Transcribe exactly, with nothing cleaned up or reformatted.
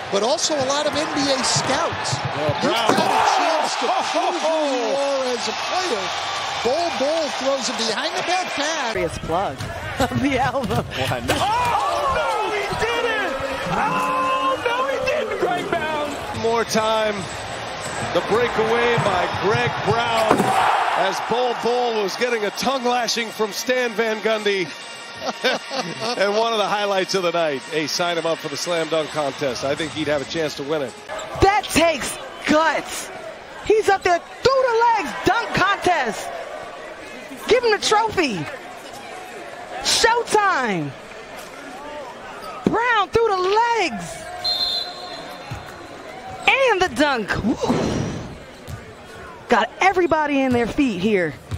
but also a lot of N B A scouts. Well, You've Brown. got a chance to Oh, prove oh, who you oh. are as a player. Bol Bol throws it behind the back pass. Serious plug of the album. One. Oh, no, he didn't! Oh, no, he didn't, Greg Brown! More time. The breakaway by Greg Brown as Bol Bol was getting a tongue lashing from Stan Van Gundy. And one of the highlights of the night. Hey, sign him up for the slam dunk contest. I think he'd have a chance to win it. That takes guts. He's up there through the legs, dunk contest. Give him the trophy. Showtime. Brown through the legs. And the dunk. Woo. Got everybody in their feet here.